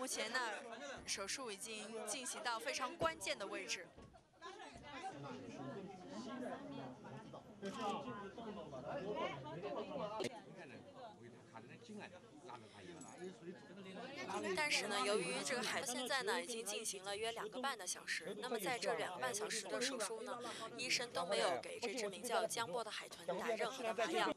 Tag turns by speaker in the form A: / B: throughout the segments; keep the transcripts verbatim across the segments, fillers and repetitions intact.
A: 目前呢，手术已经进行到非常关键的位置。 但是呢，由于这个海现在呢已经进行了约两个半的小时，那么在这两个半小时的手术呢，医生都没有给这只名叫江波的海豚打任何的麻药。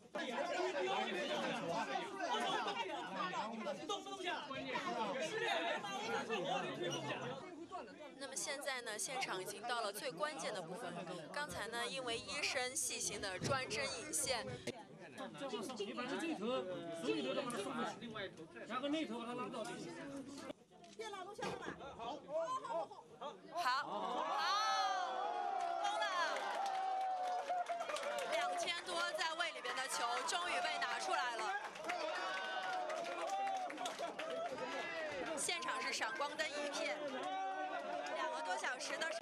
A: 那么现在呢，现场已经到了最关键的部分。刚才呢，因为医生细心的专针引线。
B: 你把这这头，手一头都把它送过去，然后那头把它拉到这里。别拉动下面吧。好，好，好，
A: 好，好，成功了。两千多在胃里边的球终于被拿出来了。现场是闪光灯一片，两个多小时的。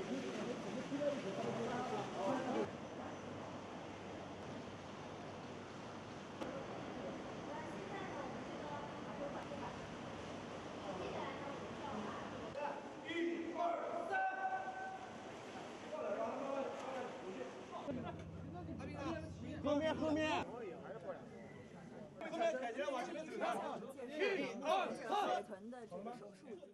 C: 后面后面，后面踩起来往前面走。一二三。海豚的这个手术。